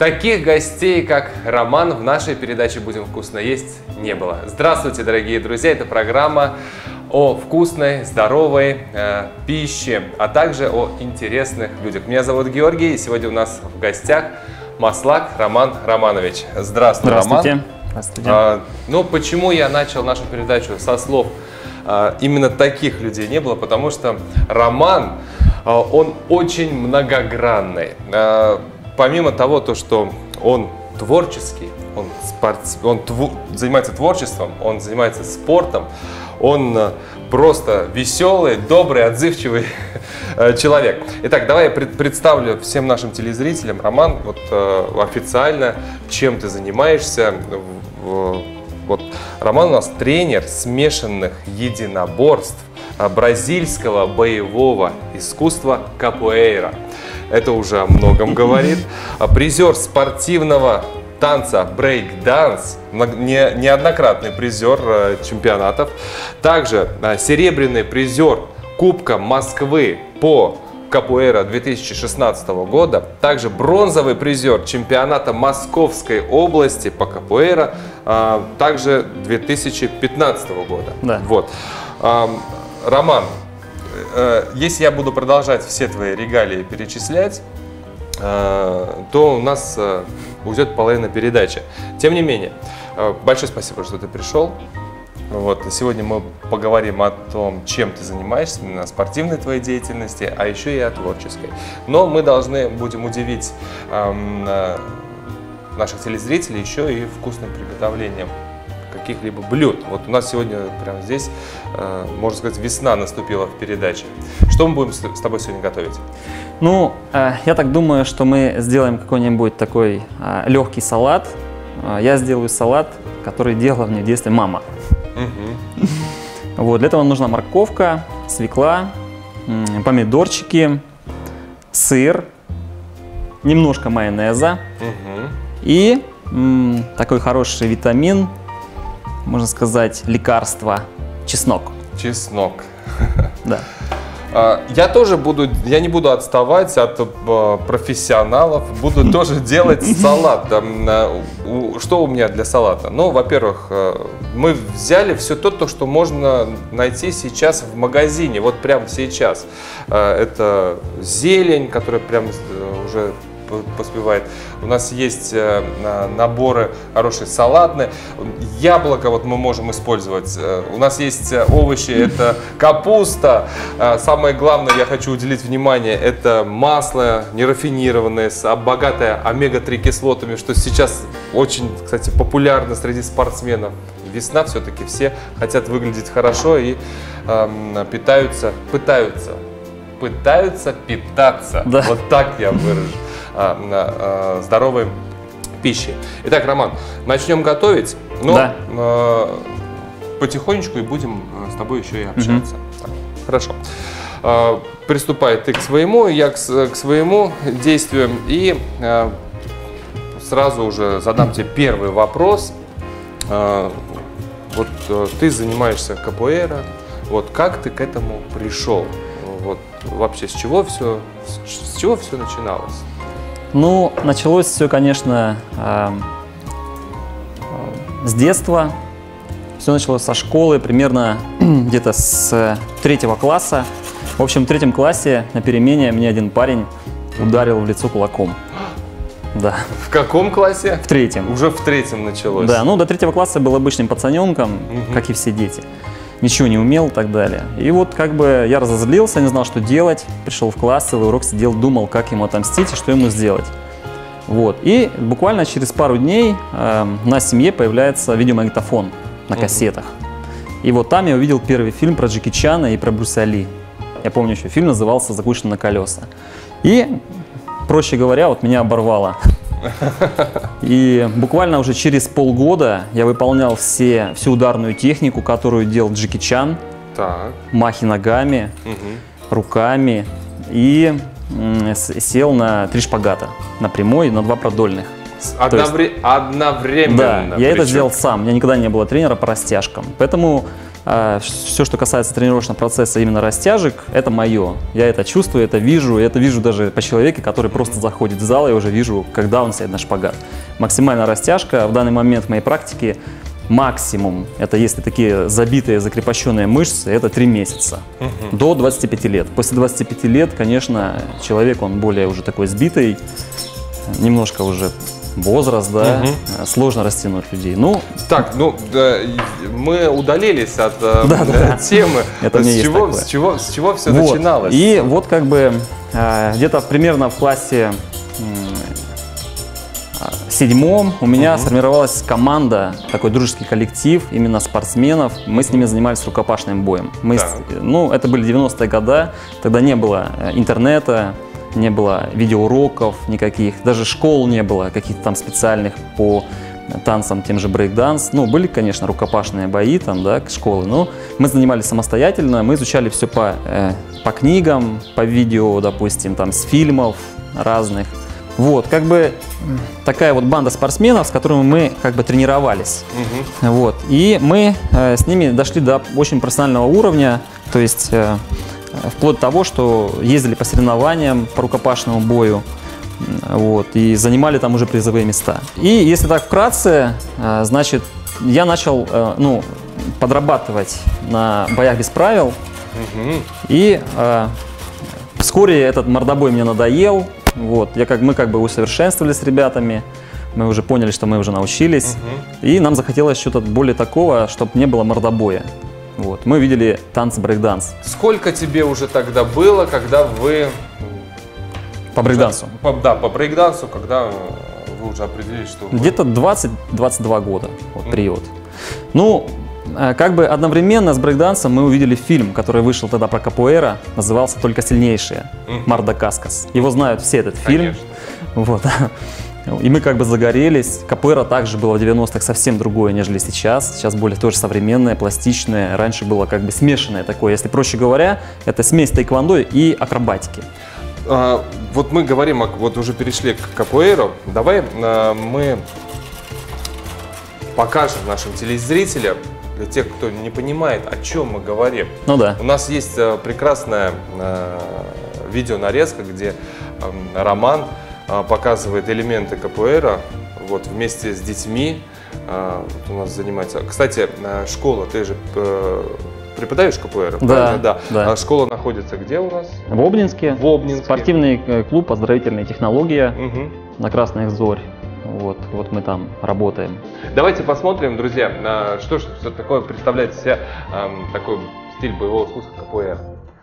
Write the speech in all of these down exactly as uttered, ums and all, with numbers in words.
Таких гостей, как Роман, в нашей передаче «Будем вкусно есть» не было. Здравствуйте, дорогие друзья! Это программа о вкусной, здоровой э, пище, а также о интересных людях. Меня зовут Георгий, и сегодня у нас в гостях Маслак Роман Романович. Здравствуй, Здравствуйте. Роман. Здравствуйте. А, ну, почему я начал нашу передачу со слов а, именно таких людей не было? Потому что Роман, а, он очень многогранный. А, помимо того, то, что он творческий, он, спорт, он тв, занимается творчеством, он занимается спортом, он просто веселый, добрый, отзывчивый человек. Итак, давай я представлю всем нашим телезрителям, Роман, вот официально, чем ты занимаешься. Вот, Роман у нас тренер смешанных единоборств бразильского боевого искусства капуэйра. Это уже о многом говорит. Призер спортивного танца брейк-данс, не, неоднократный призер чемпионатов. Также серебряный призер Кубка Москвы по капуэйра две тысячи шестнадцатого года. Также бронзовый призер чемпионата Московской области по капуэйра, также две тысячи пятнадцатого года. Да. Вот. Роман, если я буду продолжать все твои регалии перечислять, то у нас уйдет половина передачи. Тем не менее, большое спасибо, что ты пришел. Вот. Сегодня мы поговорим о том, чем ты занимаешься, именно о спортивной твоей деятельности, а еще и о творческой. Но мы должны будем удивить эм, наших телезрителей еще и вкусным приготовлением каких-либо блюд. Вот у нас сегодня прямо здесь, э, можно сказать, весна наступила в передаче. Что мы будем с, с тобой сегодня готовить? Ну, э, я так думаю, что мы сделаем какой-нибудь такой э, легкий салат. Э, я сделаю салат, который делала мне в детстве мама. Угу. Вот, для этого нужна морковка, свекла, помидорчики, сыр, немножко майонеза угу. и м, такой хороший витамин, можно сказать, лекарство, чеснок. Чеснок. Да. Я тоже буду, я не буду отставать от профессионалов, буду тоже делать салат. Что у меня для салата? Ну, во-первых, мы взяли все то, то, что можно найти сейчас в магазине, вот прямо сейчас. Это зелень, которая прям уже поспевает. У нас есть наборы хорошие салатные. Яблоко вот мы можем использовать. У нас есть овощи, это капуста. Самое главное, я хочу уделить внимание, это масло нерафинированное, богатое омега три кислотами, что сейчас очень, кстати, популярно среди спортсменов. Весна все-таки, все хотят выглядеть хорошо и э, питаются, пытаются, пытаются питаться. Да. Вот так я выражу. Здоровой пищи. Итак, Роман, начнем готовить, но да. э, потихонечку и будем с тобой еще и общаться. Угу. Хорошо. Э, приступай ты к своему, я к, к своему действию, и э, сразу уже задам тебе первый вопрос. Э, вот э, ты занимаешься капуэйра, вот как ты к этому пришел? Вот вообще с чего все, с чего все начиналось? Ну, началось все, конечно, э, э, с детства. Все началось со школы, примерно где-то с третьего класса. В общем, в третьем классе на перемене мне один парень ударил в лицо кулаком. Да. В каком классе? В третьем. Уже в третьем началось? Да, ну до третьего класса был обычным пацаненком, угу. как и все дети. Ничего не умел и так далее. И вот как бы я разозлился, не знал, что делать. Пришел в класс, целый урок сидел, думал, как ему отомстить и что ему сделать. Вот. И буквально через пару дней э, на семье появляется видеомагнитофон на кассетах. И вот там я увидел первый фильм про Джеки Чана и про Брюса Ли. Я помню еще, фильм назывался «Закушен на колеса». И, проще говоря, вот меня оборвало. И буквально уже через полгода я выполнял все, всю ударную технику, которую делал Джеки Чан. Так. Махи ногами, угу. руками. И сел на три шпагата. На прямой и на два продольных. Одновре... есть, Одновременно. Да, я причем. это сделал сам. У меня никогда не было тренера по растяжкам. Поэтому а, все, что касается тренировочного процесса, именно растяжек, это мое. Я это чувствую, это вижу, это вижу даже по человеку, который просто заходит в зал, я уже вижу, когда он сядет на шпагат. Максимальная растяжка в данный момент в моей практике максимум, это если такие забитые, закрепощенные мышцы, это три месяца, угу. до двадцати пяти лет. После двадцати пяти лет, конечно, человек, он более уже такой сбитый, немножко уже возраст, да, угу. сложно растянуть людей. Ну, так, ну, да, мы удалились от да, да, да. темы. Это с, чего, с, чего, с чего все вот. начиналось? И вот как бы где-то примерно в классе седьмом у меня угу. сформировалась команда, такой дружеский коллектив, именно спортсменов. Мы с ними занимались рукопашным боем. Мы, с, ну, это были девяностые годы, тогда не было интернета, не было видеоуроков никаких, даже школ не было, каких-то там специальных по танцам, тем же брейк-данс. Ну, были, конечно, рукопашные бои, там, да, школы, но мы занимались самостоятельно, мы изучали все по, э, по книгам, по видео, допустим, там, с фильмов разных. Вот, как бы такая вот банда спортсменов, с которыми мы как бы тренировались. Угу. Вот, и мы э, с ними дошли до очень профессионального уровня, то есть э, вплоть до того, что ездили по соревнованиям по рукопашному бою, вот, и занимали там уже призовые места. И если так вкратце, э, значит, я начал э, ну, подрабатывать на боях без правил, угу. и э, вскоре этот мордобой мне надоел. Вот, я как, мы как бы усовершенствовались с ребятами, мы уже поняли, что мы уже научились, угу. и нам захотелось что-то более такого, чтобы не было мордобоя. Вот, мы видели танцы брейк-данс. Сколько тебе уже тогда было, когда вы… По брейк-дансу? По, да, по брейк-дансу, когда вы уже определились, что… Где-то двадцать-двадцать два года, вот, период. Ну, как бы одновременно с брейк-дансом мы увидели фильм, который вышел тогда про капоэра, назывался «Только сильнейшие», mm-hmm. Марда Каскас. Его знают все, этот фильм. Вот. И мы как бы загорелись. Капоэра также было в девяностых совсем другое, нежели сейчас. Сейчас более тоже современное, пластичное. Раньше было как бы смешанное такое. Если проще говоря, это смесь тайквондо и акробатики. А, вот мы говорим, вот уже перешли к капоэру. Давай а, мы покажем нашим телезрителям, для тех, кто не понимает, о чем мы говорим. Ну да. У нас есть э, прекрасная э, видеонарезка, где э, Роман э, показывает элементы капоэра вот, вместе с детьми. Э, вот у нас занимается. Кстати, э, школа, ты же э, преподаешь капоэра? Да, да. да. А школа находится где у нас? В Обнинске. В Обнинске. Спортивный клуб «Оздоровительная технология» угу. на Красных Зорь. Вот, вот мы там работаем. Давайте посмотрим, друзья, что же такое представляет из себя такой стиль боевого искусства капоэра.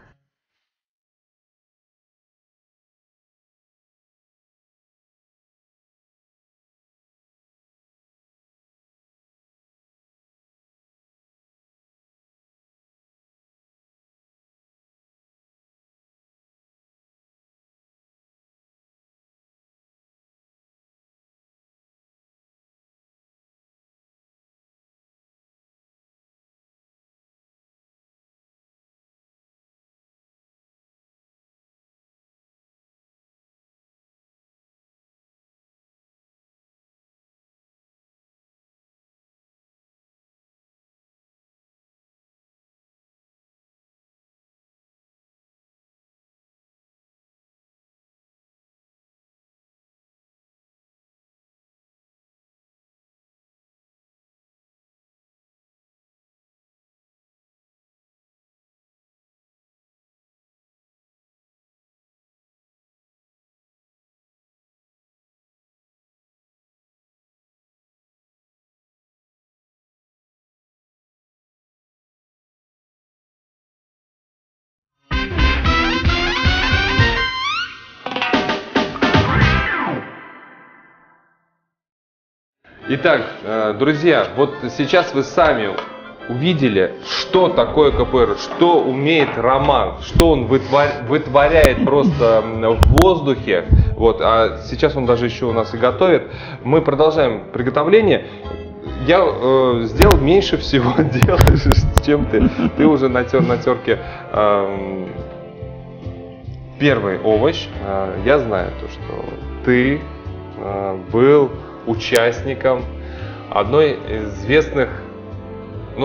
Итак, друзья, вот сейчас вы сами увидели, что такое КПР, что умеет Роман, что он вытвор... вытворяет просто в воздухе. Вот, а сейчас он даже еще у нас и готовит. Мы продолжаем приготовление. Я э, сделал меньше всего делаешь, чем ты. Ты уже натер на терке э, первый овощ. Э, я знаю то, что ты э, был участником одной из известных, ну,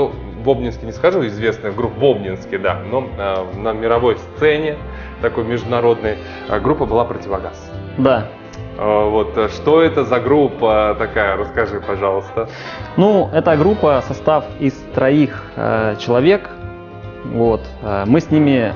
в Обнинске не скажу, известных групп в Обнинске, да, но э, на мировой сцене, такой международной, э, группа была «Противогаз». Да. Э, вот, что это за группа такая, расскажи, пожалуйста. Ну, эта группа, состав из троих э, человек, вот, э, мы с ними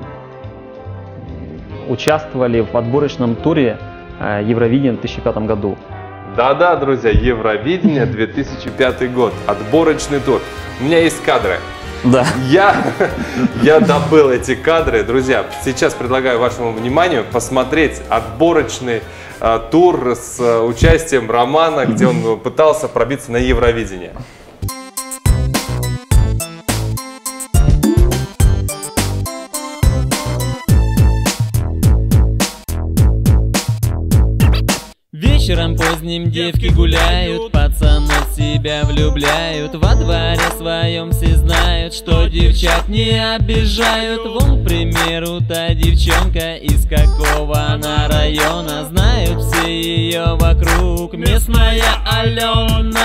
участвовали в отборочном туре э, Евровидения в две тысячи пятом году. Да-да, друзья, Евровидение две тысячи пятый год, отборочный тур. У меня есть кадры. Да. Я, я добыл эти кадры. Друзья, сейчас предлагаю вашему вниманию посмотреть отборочный э, тур с э, участием Романа, где он пытался пробиться на Евровидение. Вечером поздним девки гуляют, пацанов в себя влюбляют. Во дворе своем все знают, что девчат не обижают. Вон, к примеру, та девчонка, из какого она района. Знают все ее вокруг, местная Алена.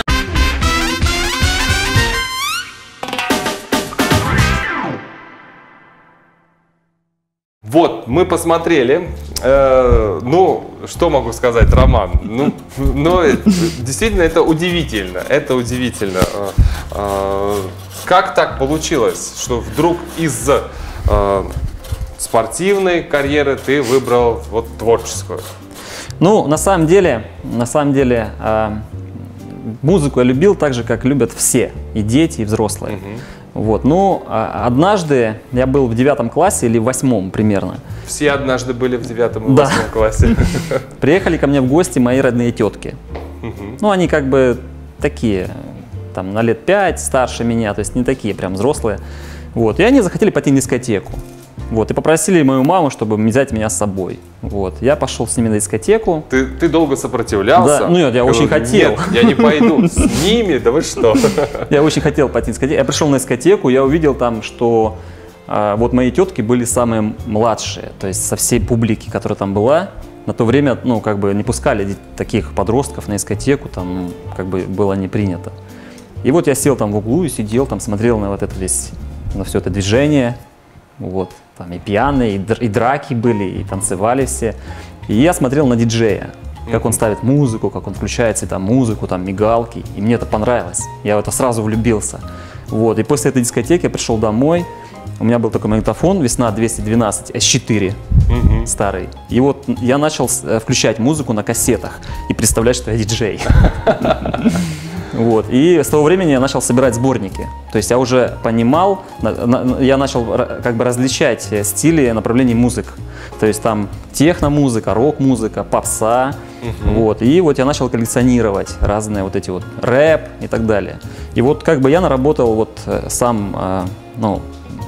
Вот, мы посмотрели. Э, ну, что могу сказать, Роман? Ну, но действительно, это удивительно. Это удивительно. Э, э, как так получилось, что вдруг из э, спортивной карьеры ты выбрал вот творческую? Ну, на самом деле, на самом деле, э, музыку я любил так же, как любят все, и дети, и взрослые. Угу. Вот, ну, однажды я был в девятом классе или в восьмом примерно. Все однажды были в девятом и да. восьмом классе. Приехали ко мне в гости мои родные тетки. Угу. Ну, они как бы такие, там, на лет пять старше меня, то есть не такие прям взрослые. Вот, и они захотели пойти на дискотеку. Вот, и попросили мою маму, чтобы взять меня с собой. Вот, я пошел с ними на дискотеку. Ты, ты долго сопротивлялся? Да, ну нет, я говорю, очень хотел. Нет, я не пойду с ними, да вы что? Я очень хотел пойти на дискотеку. Я пришел на дискотеку, я увидел там, что а, вот мои тетки были самые младшие. То есть со всей публики, которая там была, на то время, ну, как бы не пускали таких подростков на дискотеку, там, как бы было не принято. И вот я сел там в углу и сидел, там, смотрел на вот это весь, на все это движение. Вот, там и пьяные, и драки были, и танцевали все. И я смотрел на диджея, как он ставит музыку, как он включает себе там музыку, там мигалки. И мне это понравилось. Я в это сразу влюбился. Вот, и после этой дискотеки я пришел домой. У меня был такой магнитофон «Весна двести двенадцать», эс четыре, угу. старый. И вот я начал включать музыку на кассетах и представлять, что я диджей. Вот. И с того времени я начал собирать сборники. То есть я уже понимал, я начал как бы различать стили направлений музык. То есть там техно-музыка, рок-музыка, попса. Uh-huh. Вот. И вот я начал коллекционировать разные вот эти вот рэп и так далее. И вот как бы я наработал вот сам, ну,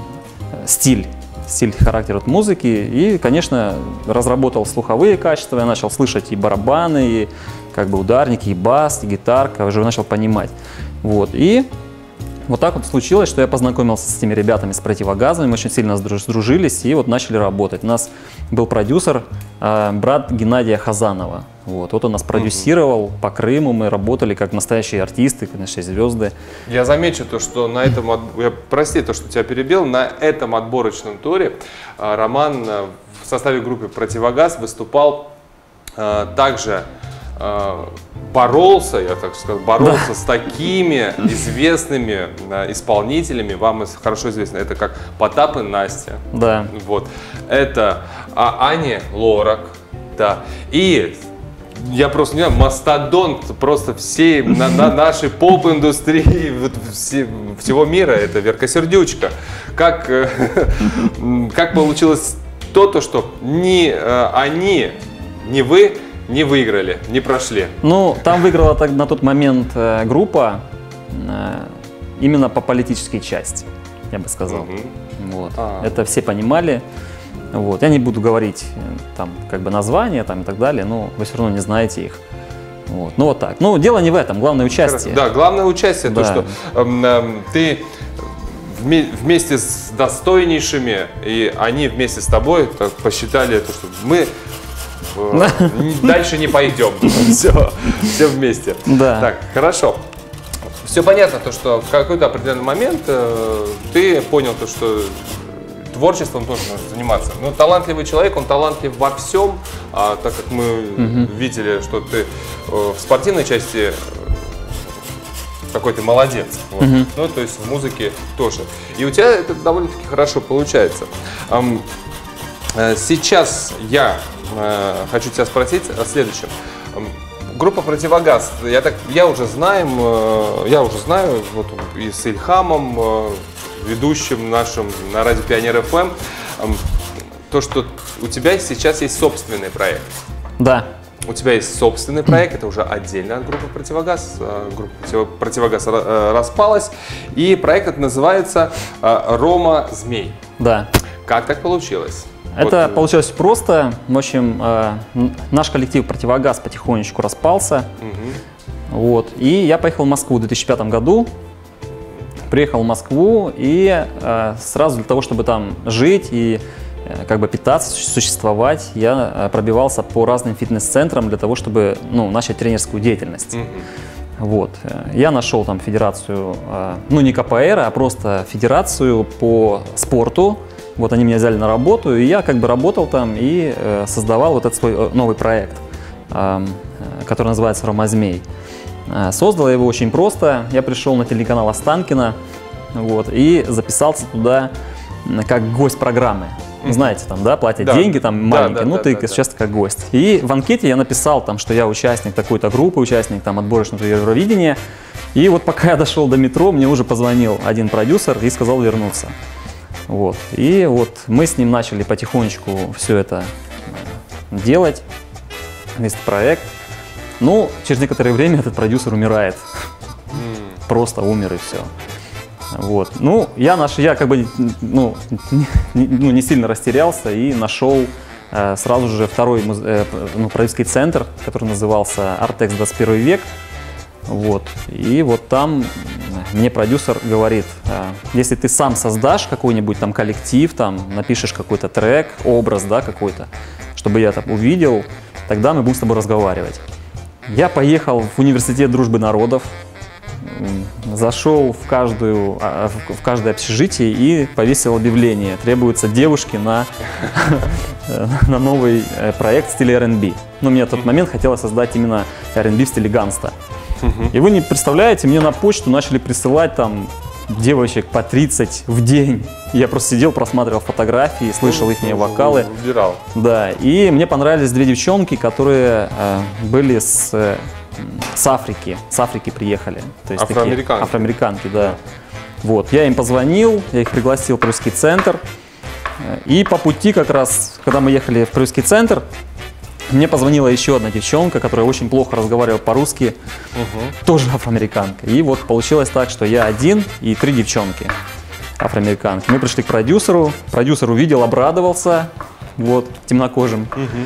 стиль. стиль, характер от музыки, и, конечно, разработал слуховые качества, я начал слышать и барабаны, и как бы ударники, и бас, и гитарка, уже начал понимать. Вот, и вот так вот случилось, что я познакомился с теми ребятами с противогазами, мы очень сильно сдружились, и вот начали работать. У нас был продюсер, э, брат Геннадия Хазанова. Вот, вот он нас продюсировал угу. по Крыму, мы работали как настоящие артисты, конечно, звезды. Я замечу то, что на этом, я, прости, то, что тебя перебил, на этом отборочном туре Роман в составе группы «Противогаз» выступал э, также, э, боролся, я так скажу, боролся да. с такими известными э, исполнителями, вам хорошо известно, это как Потап и Настя, да. вот, это а, Ани Лорак, да, и я просто не знаю, мастодонт просто всей на, на нашей поп-индустрии вот, все, всего мира, это Верка Сердючка. Как, э, как получилось то, то, что ни э, они, ни вы не выиграли, не прошли? Ну, там выиграла так, на тот момент э, группа э, именно по политической части, я бы сказал. Угу. Вот. А. Это все понимали. Вот. Я не буду говорить там, как бы названия там, и так далее, но вы все равно не знаете их. Вот. Ну вот так. Ну, дело не в этом, главное участие. Да, главное участие, да. То, что э, э, ты вместе с достойнейшими, и они вместе с тобой так, посчитали, то, что мы э, дальше не пойдем. Все, все вместе. Да. Так, хорошо. все понятно, то, что в какой-то определенный момент э, ты понял, то, что творчеством тоже нужно заниматься. Ну, талантливый человек, он талантлив во всем, а так как мы угу. видели, что ты э, в спортивной части какой ты молодец. Вот. Угу. Ну, то есть в музыке тоже. И у тебя это довольно-таки хорошо получается. Эм, э, сейчас я э, хочу тебя спросить о следующем. Эм, группа «Противогаз», я, так, я уже знаю, э, я уже знаю вот, и с Ильхамом, э, ведущим нашим на радио Пионер эф эм, э, то, что у тебя сейчас есть собственный проект. Да. У тебя есть собственный проект, это уже отдельно от группы «Противогаз». Группа «Противогаз» распалась, и проект этот называется «Рома Змей». Да. Как так получилось? Это вот. получилось просто. В общем, наш коллектив «Противогаз» потихонечку распался. Угу. Вот. И я поехал в Москву в две тысячи пятом году. Приехал в Москву, и сразу для того, чтобы там жить и как бы питаться, существовать, я пробивался по разным фитнес-центрам для того, чтобы ну, начать тренерскую деятельность. Mm-hmm. Вот. Я нашел там федерацию, ну не ка пэ эр, а просто федерацию по спорту. Вот они меня взяли на работу, и я как бы работал там и создавал вот этот свой новый проект, который называется «Рома Змей». Создал я его очень просто. Я пришел на телеканал Останкино, вот, и записался туда как гость программы. Знаете, там, да, платят да. деньги, там, маленькие, да, да, ну, да, ты да, сейчас да. как гость. И в анкете я написал, там, что я участник такой-то группы, участник, там, отборочного Евровидения. И вот пока я дошел до метро, мне уже позвонил один продюсер и сказал вернуться. Вот. И вот мы с ним начали потихонечку все это делать, весь проект. Ну, через некоторое время этот продюсер умирает. Mm. Просто умер, и все. Вот. Ну, я, наш, я как бы ну, не, ну, не сильно растерялся и нашел э, сразу же второй э, ну, продюсерский центр, который назывался «Артекс двадцать первый век». Вот. И вот там мне продюсер говорит, э, если ты сам создашь какой-нибудь там коллектив, там, напишешь какой-то трек, образ, да, какой-то, чтобы я там увидел, тогда мы будем с тобой разговаривать. Я поехал в университет дружбы народов, зашел в, каждую, в каждое общежитие и повесил объявление. Требуются девушки на, на новый проект в стиле эр энд би. Но мне в тот момент хотелось создать именно эр энд би в стиле ганста. И вы не представляете, мне на почту начали присылать там девочек по тридцать в день. Я просто сидел, просматривал фотографии, слышал их вокалы. Убирал. Да, и мне понравились две девчонки, которые э, были с... с Африки, с Африки приехали. То есть афроамериканки. Такие, афроамериканки, да. Вот, я им позвонил, я их пригласил в продюсерский центр. И по пути как раз, когда мы ехали в продюсерский центр, мне позвонила еще одна девчонка, которая очень плохо разговаривала по-русски, угу. тоже афроамериканка. И вот получилось так, что я один и три девчонки афроамериканки. Мы пришли к продюсеру, продюсер увидел, обрадовался, вот, темнокожим.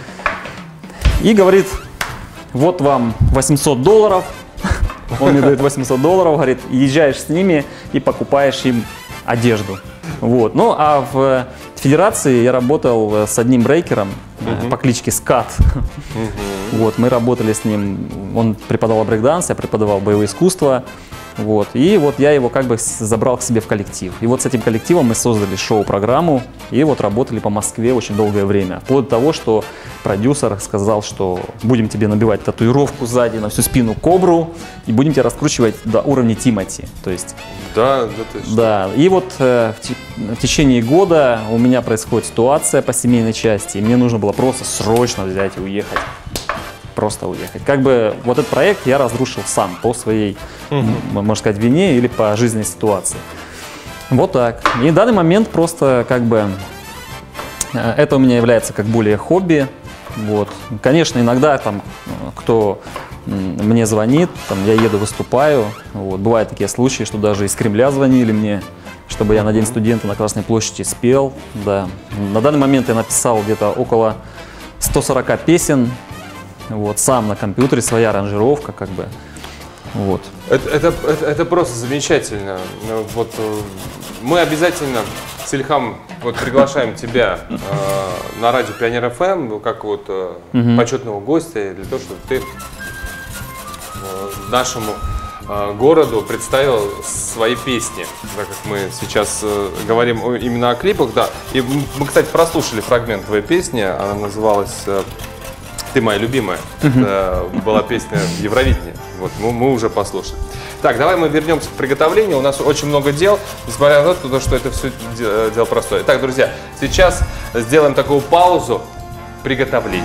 Угу. И говорит: вот вам восемьсот долларов, он мне дает восемьсот долларов, говорит, езжаешь с ними и покупаешь им одежду. Вот. Ну а в федерации я работал с одним брейкером uh-huh. по кличке Скат. Uh-huh. Вот, мы работали с ним, он преподавал брейкданс, я преподавал боевое искусство. Вот. И вот я его как бы забрал к себе в коллектив. И вот с этим коллективом мы создали шоу-программу и вот работали по Москве очень долгое время. Вплоть до того, что продюсер сказал, что будем тебе набивать татуировку сзади на всю спину кобру и будем тебя раскручивать до уровня Тимати. То есть, да, да, точно. Да. И вот э, в, те, в течение года у меня происходит ситуация по семейной части, и мне нужно было просто срочно взять и уехать. Просто уехать. Как бы вот этот проект я разрушил сам по своей, угу. можно сказать, вине или по жизненной ситуации. Вот так. И в данный момент просто как бы это у меня является как более хобби. Вот. Конечно, иногда там кто мне звонит, там я еду, выступаю. Вот. Бывают такие случаи, что даже из Кремля звонили мне, чтобы я на День студента на Красной площади спел. Да. На данный момент я написал где-то около ста сорока песен. Вот, сам на компьютере, своя аранжировка, как бы, вот. Это, это, это, это просто замечательно. Вот, мы обязательно с Ильхам вот, приглашаем тебя э, на радио Пионер эф эм, как вот э, угу. почетного гостя, для того, чтобы ты э, нашему городу представил свои песни, так как мы сейчас говорим именно о клипах, да. И мы, кстати, прослушали фрагмент твоей песни, она называлась «Ты моя любимая». Это была песня Евровидения, вот, мы, мы уже послушали. Так, давай мы вернемся к приготовлению, у нас очень много дел, несмотря на то, что это все дело простое. Итак, друзья, сейчас сделаем такую паузу приготовления.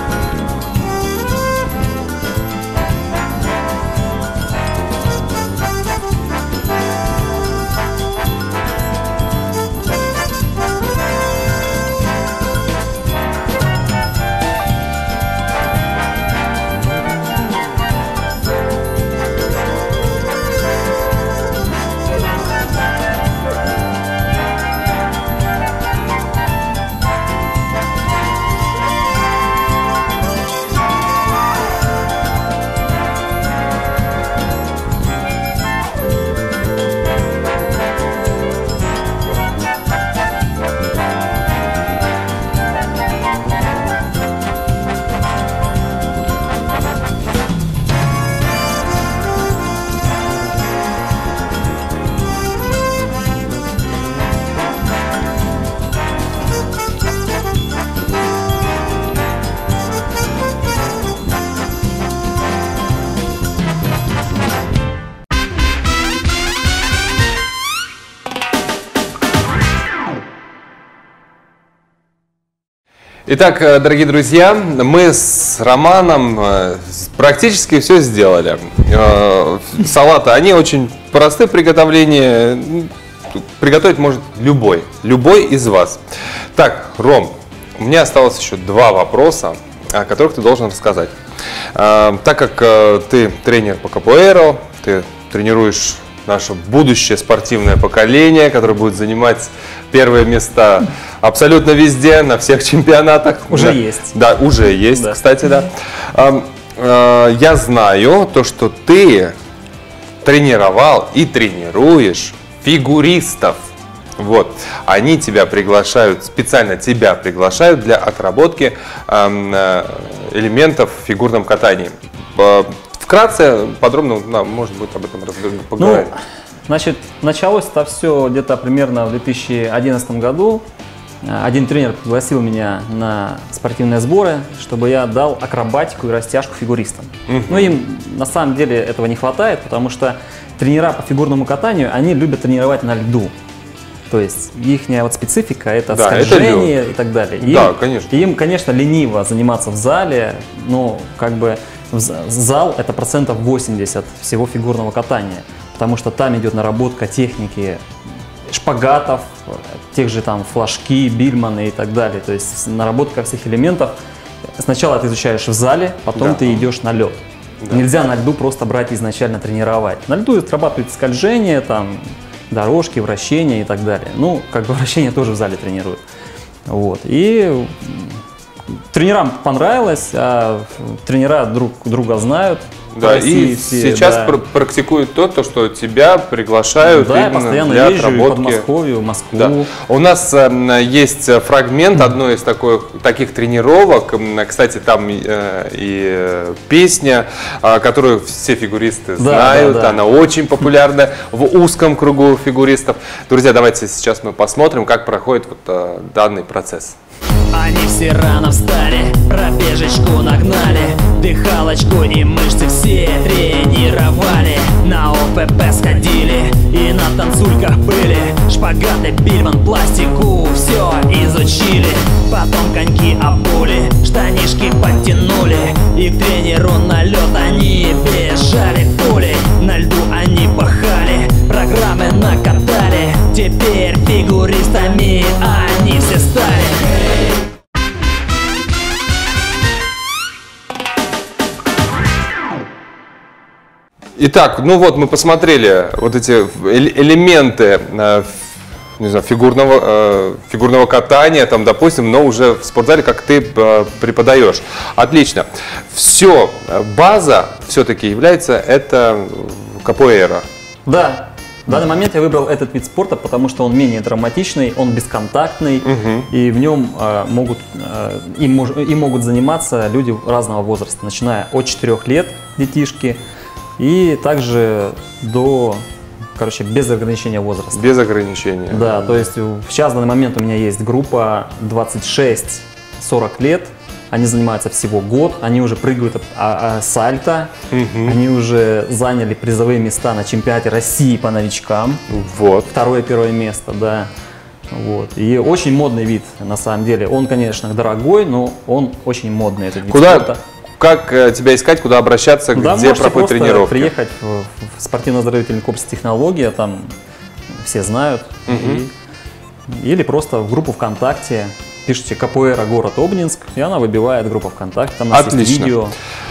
Итак, дорогие друзья, мы с Романом практически все сделали. Салаты, они очень просты в приготовлении. Приготовить может любой, любой из вас. Так, Ром, у меня осталось еще два вопроса, о которых ты должен рассказать. Так как ты тренер по капоэро, ты тренируешь наше будущее спортивное поколение, которое будет занимать первые места абсолютно везде, на всех чемпионатах. Уже да, есть. Да, уже есть, да. Кстати, да. Я знаю то, что ты тренировал и тренируешь фигуристов. Вот. Они тебя приглашают, специально тебя приглашают для отработки элементов в фигурном катании. Вкратце, подробно, да, может быть, об этом поговорим. Ну, значит, началось это все где-то примерно в две тысячи одиннадцатом году. Один тренер пригласил меня на спортивные сборы, чтобы я дал акробатику и растяжку фигуристам. Uh-huh. Но им на самом деле этого не хватает, потому что тренера по фигурному катанию, они любят тренировать на льду. То есть их вот специфика – это да, скольжение это и так далее. Им, да, конечно. Им, конечно, лениво заниматься в зале, но как бы зал – это процентов восемьдесят всего фигурного катания, потому что там идет наработка техники шпагатов, тех же там флажки, бильманы и так далее. То есть наработка всех элементов. Сначала ты изучаешь в зале, потом да. ты идешь на лед. Да. Нельзя на льду просто брать и изначально тренировать. На льду отрабатывает скольжение, там, дорожки, вращения и так далее. Ну, как бы вращение тоже в зале тренируют. Вот. И тренерам понравилось, а тренера друг друга знают. Да, и все, сейчас да. практикуют то, то, что тебя приглашают да, именно постоянно для езжу отработки. По Подмосковью, в Москву. Да. У нас э, есть фрагмент одной из такой, таких тренировок. Кстати, там э, и песня, э, которую все фигуристы да, знают. Да, да. Она очень популярна в узком кругу фигуристов. Друзья, давайте сейчас мы посмотрим, как проходит вот, э, данный процесс. Они все рано встали, пробежечку нагнали, дыхалочку и мышцы все тренировали. На ОПП сходили и на танцульках были, шпагаты, бильман, пластику все изучили. Потом коньки обули, штанишки подтянули, и к тренеру на лед они бежали пулей. На льду они пахали, программы накатали, теперь фигуристами они все стали. Итак, ну вот мы посмотрели вот эти элементы не знаю, фигурного, фигурного катания, там, допустим, но уже в спортзале, как ты преподаешь. Отлично. Все, база все-таки является это капоэра. Да. В данный момент я выбрал этот вид спорта, потому что он менее травматичный, он бесконтактный, угу. и в нем э, могут, э, им, мож, им могут заниматься люди разного возраста, начиная от четырёх лет, детишки, И также до, короче, без ограничения возраста. Без ограничения. Да, то есть сейчас в данный момент у меня есть группа двадцать шесть сорок лет. Они занимаются всего год, они уже прыгают а, а, сальто, угу. Они уже заняли призовые места на чемпионате России по новичкам. Вот. Второе, первое место, да. Вот. И очень модный вид, на самом деле. Он, конечно, дорогой, но он очень модный, этот вид Куда, спорта. Как э, тебя искать, куда обращаться, да, где проходят тренировки? Приехать в, в спортивно-оздоровительный комплекс «Технология», там все знают. Угу. И, или просто в группу ВКонтакте. Пишите «Капоэйра город Обнинск», и она выбивает группу ВКонтакте, там у нас есть видео.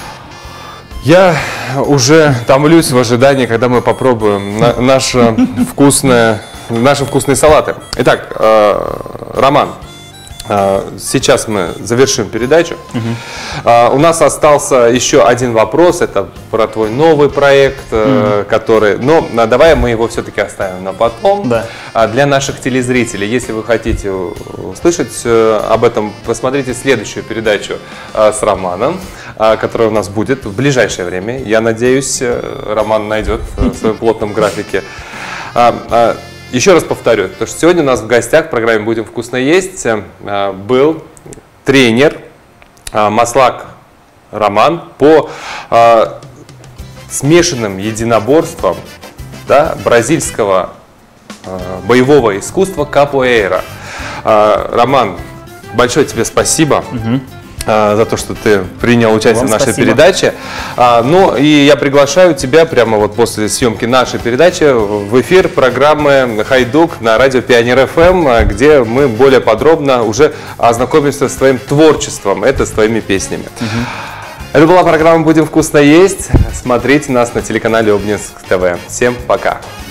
Я уже томлюсь в ожидании, когда мы попробуем на, наше вкусное, наши вкусные салаты. Итак, э, Роман, э, сейчас мы завершим передачу. Угу. Э, у нас остался еще один вопрос, это про твой новый проект, э, угу. который, но ну, давай мы его все-таки оставим на потом. Да. А для наших телезрителей, если вы хотите услышать э, об этом, посмотрите следующую передачу э, с Романом, э, которая у нас будет в ближайшее время. Я надеюсь, э, Роман найдет э, в своем плотном графике. А, а, еще раз повторю, то, что сегодня у нас в гостях в программе «Будем вкусно есть» э, был тренер э, Маслак Роман по э, смешанным единоборствам, да, бразильского боевого искусства капоэйра. Роман, большое тебе спасибо угу. за то, что ты принял участие Вам в нашей спасибо. передаче. Ну и я приглашаю тебя прямо вот после съемки нашей передачи в эфир программы «Хайдук» на радио Пионер эф эм, где мы более подробно уже ознакомимся с твоим творчеством, это с твоими песнями. Угу. Это была программа «Будем вкусно есть». Смотрите нас на телеканале Обнинск ТВ. Всем пока!